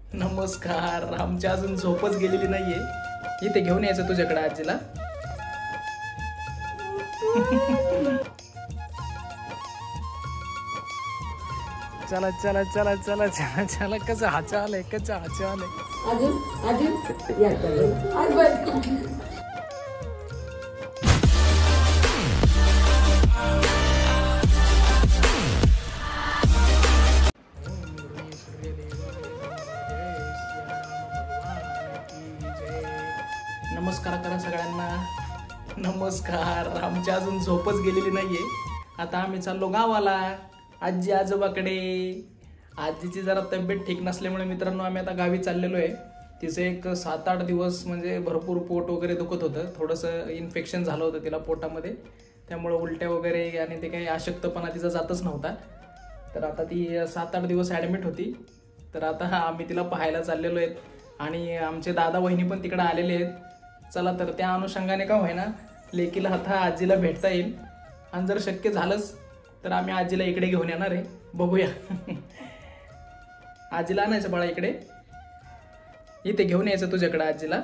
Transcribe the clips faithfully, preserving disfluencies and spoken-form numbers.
नमस्कार. आमची अजून झोपच गेलेली नाहीये. इथे घेऊन यायचं तुझ्याकडे आजीला. चला चला चला चला चला चला. कसं हा चाल आहे, कसं हा चाल आहे. अजून अजून या कर. नमस्कार करा सगळ्यांना. नमस्कार. आमची अजून झोपच गेलेली नाहीये. आता आम्ही चाललो गावाला आजी आजोबाकडे. आजीची जरा तब्येत ठीक नसल्यामुळे मित्रांनो आम्ही आता गावी चाललेलो आहे. तिचं एक सात आठ दिवस म्हणजे भरपूर पोट वगैरे दुखत होतं. थोडंसं इन्फेक्शन झालं होतं तिला पोटामध्ये. त्यामुळे उलट्या वगैरे आणि ते काही अशक्तपणा तिचा जातच नव्हता. तर आता ती सात आठ दिवस ॲडमिट होती. तर आता आम्ही तिला पाहायला चाललेलो आहेत आणि आमचे दादा वहिनी पण तिकडे आलेले आहेत. चला तर त्या अनुषंगाने का होईना लेकीला आता आजीला भेटता येईल. आणि जर शक्य झालंच तर आम्ही आजीला इकडे घेऊन येणार आहे. बघूया. आजीला आणायचं बाळा इकडे. इथे घेऊन यायचं तुझ्याकडे आजीला.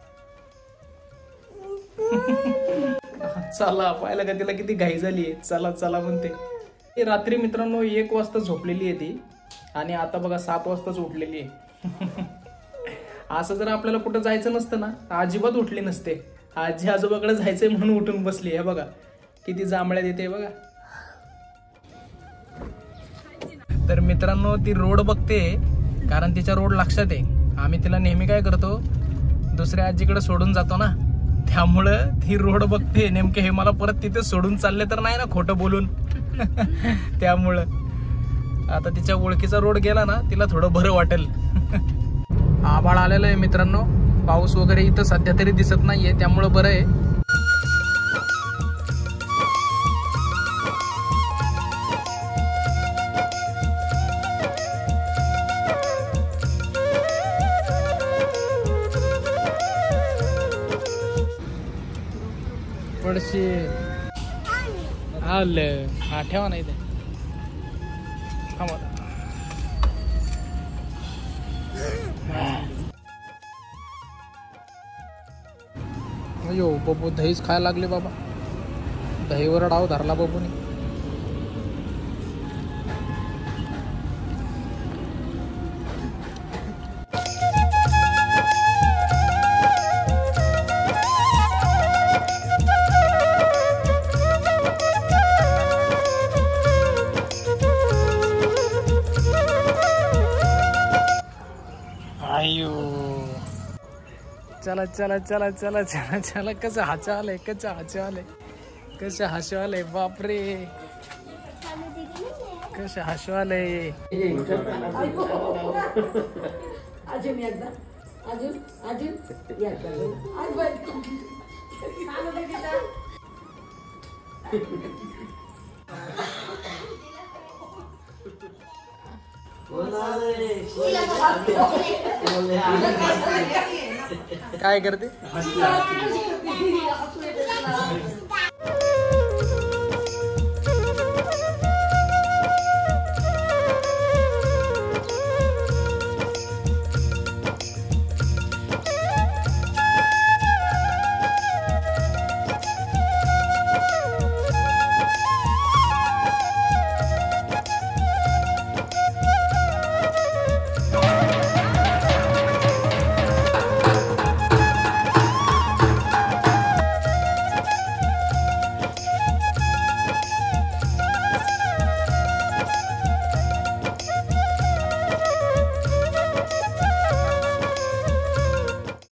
चला पाहिलं का तिला किती घाई झाली आहे. चला चला म्हणते. रात्री मित्रांनो एक वाजता झोपलेली आहे ती आणि आता बघा सात वाजताच उठलेली आहे. असं जर आपल्याला कुठं जायचं नसतं ना अजिबात उठली नसते. आजी आजोबाकडे जायचंय म्हणून उठून बसली. हे बघा किती जांभळ्या देते बघा. तर मित्रांनो ती रोड बघते कारण तिच्या रोड लक्षात आहे. आम्ही तिला नेहमी काय करतो दुसऱ्या आजीकडे सोडून जातो ना, त्यामुळं ती रोड बघते. नेमके हे मला परत तिथे सोडून चालले तर नाही ना खोटं बोलून. त्यामुळं आता तिच्या ओळखीचा रोड गेला ना तिला थोडं बरं वाटेल. आभाळ आलेलं आहे मित्रांनो. पाऊस वगैरे इथं सध्या तरी दिसत नाहीये त्यामुळं बरं आहे. पडशी आलं हा ठेवा नाही ते. अयो बबू दहीच खायला लागले बाबा. दहीवर डाव धरला बबूने. चला चला चला चला चला चला. कसं हा चाल आहे, कसं हा चाल आहे, कसं हसवाल आहे. बापरे कसं हसवाल आहे. अजून एकदा अजून अजून या कर. काय करते.